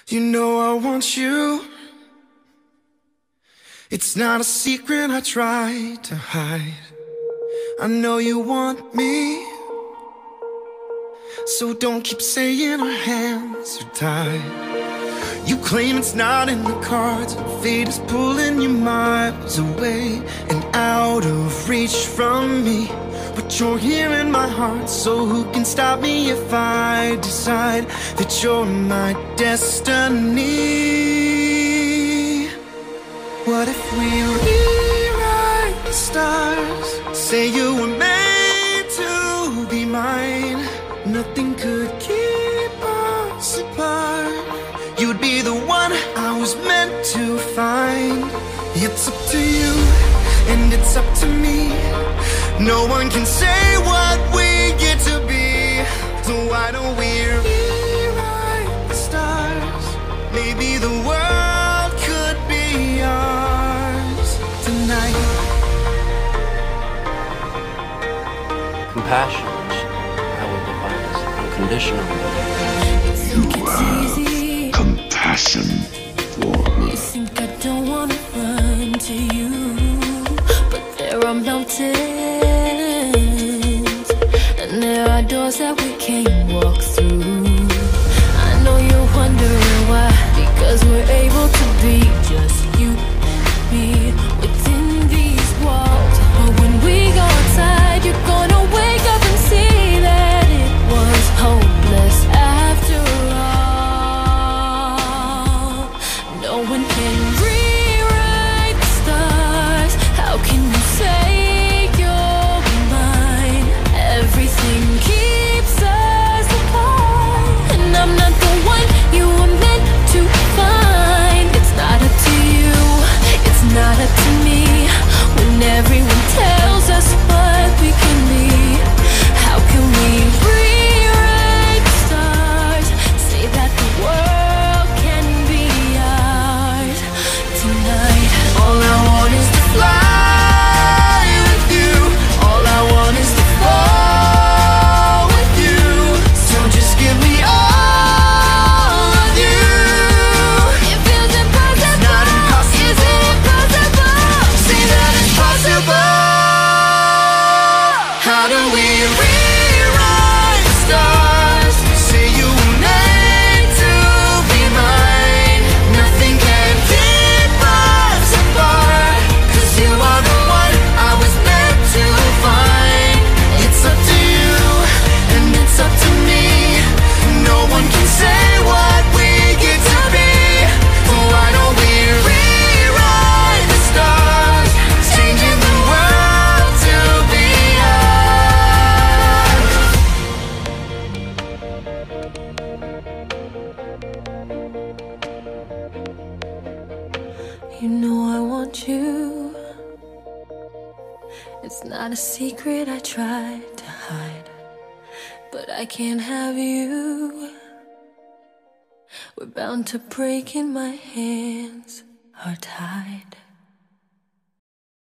You know I want you. It's not a secret I try to hide. I know you want me, so don't keep saying our hands are tied. You claim it's not in the cards, and fate is pulling you miles away and out of reach from me. But you're here in my heart, so who can stop me if I decide that you're my destiny? What if we rewrite the stars? Say you were made to be mine. Nothing could keep us apart. You'd be the one I was meant to find. It's up to you, and it's up to me. No one can say what we get to be. So why don't we rewrite the stars? Maybe the world could be ours tonight. Compassion, I would define as unconditional. You have compassion for her. You think I don't wanna run to you, but there are mountains and there are doors that we can't walk through. I know you're wondering why, because we're able to be just you and me within these walls. But when we go outside, you're gonna wake up and see that it was hopeless after all. No one can rewrite the stars. How can you say you're mine? Everything keeps us apart, and I'm not the one you were meant to find. It's not up to you, it's not up to me. When everyone tells us what we can be, how can we rewrite the stars? Say that the world can be ours tonight. All I want is to fly with you. All I want is to fall with you. So just give me all of you. It feels impossible. It's not impossible. Is it impossible? Say that it's possible. How do we rewrite the stars? Say you were made to be mine. Nothing can keep us apart, 'cause you are the one I was meant to find. It's up to you, and it's up to me. No one can say what we get to be. Why don't we rewrite the stars? Changing the world to be ours. You know I want you. It's not a secret I tried to hide, but I can't have you. We're bound to break and my hands are tied.